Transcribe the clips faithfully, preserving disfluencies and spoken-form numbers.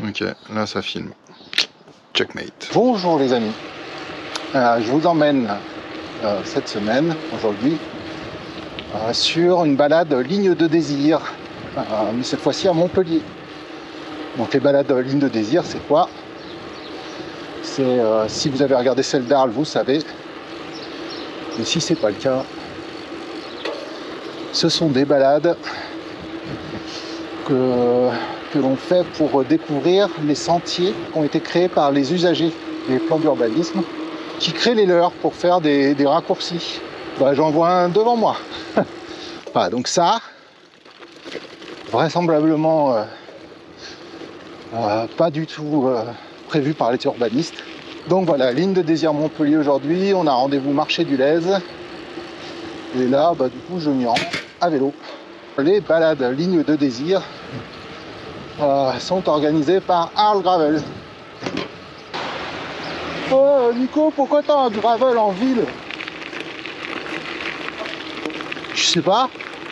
Ok, là ça filme. Checkmate. Bonjour les amis. Euh, je vous emmène euh, cette semaine, aujourd'hui, euh, sur une balade ligne de désir, euh, mais cette fois-ci à Montpellier. Donc les balades ligne de désir, c'est quoi? C'est euh, si vous avez regardé celle d'Arles, vous savez. Mais si c'est pas le cas, ce sont des balades que, que l'on fait pour découvrir les sentiers qui ont été créés par les usagers des plans d'urbanisme, qui créent les leurs pour faire des, des raccourcis. Bah, j'en vois un devant moi. Voilà, donc ça, vraisemblablement euh, euh, pas du tout euh, prévu par les urbanistes. Donc voilà, ligne de désir Montpellier aujourd'hui, on a rendez-vous marché du Lez. Et là, bah, du coup, je m'y rends à vélo. Les balades ligne de désir euh, sont organisées par Arles Gravel. Oh Nico, pourquoi t'as un gravel en ville? Je sais pas.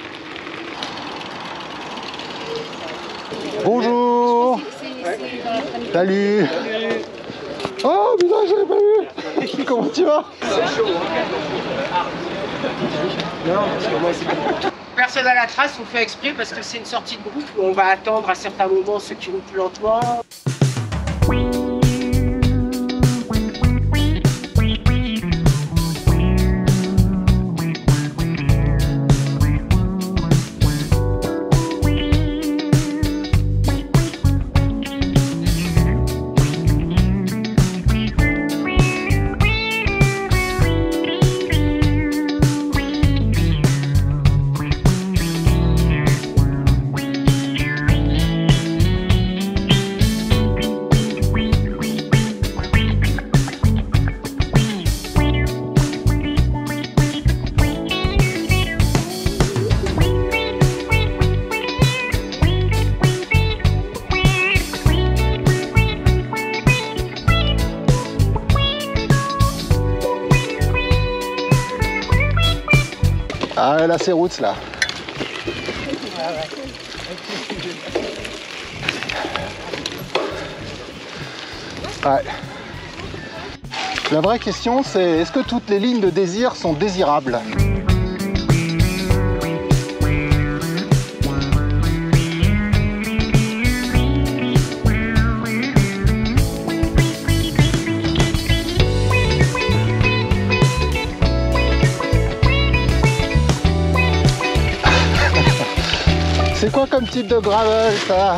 Bonjour. Salut. Oh putain, je l'ai pas vu. Comment tu vas? Personne à la trace, on fait exprès parce que c'est une sortie de groupe où on va attendre à certains moments ceux qui roulent plus lentement. Ah là c'est route là. Ouais. La vraie question c'est est-ce que toutes les lignes de désir sont désirables? C'est quoi comme type de gravel ça?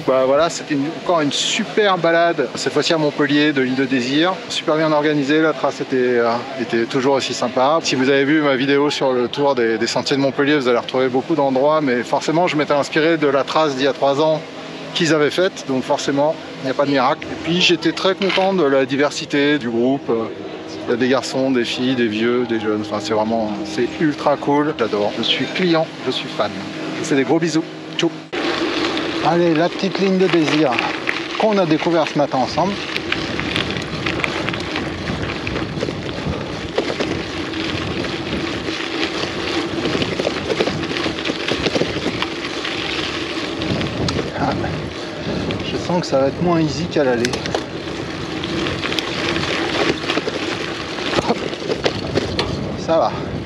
bah voilà, c'était une- encore une super balade, cette fois-ci à Montpellier, de l'île de Désir. Super bien organisée, la trace était, euh, était toujours aussi sympa. Si vous avez vu ma vidéo sur le tour des, des sentiers de Montpellier, vous allez retrouver beaucoup d'endroits, mais forcément je m'étais inspiré de la trace d'il y a trois ans qu'ils avaient faite, donc forcément il n'y a pas de miracle. Et puis j'étais très content de la diversité du groupe. Il y a des garçons, des filles, des vieux, des jeunes, enfin c'est vraiment, c'est ultra cool, j'adore. Je suis client, je suis fan. Je vous fais des gros bisous. Ciao. Allez, la petite ligne de désir qu'on a découvert ce matin ensemble. Ah, je sens que ça va être moins easy qu'à l'aller. Ça va.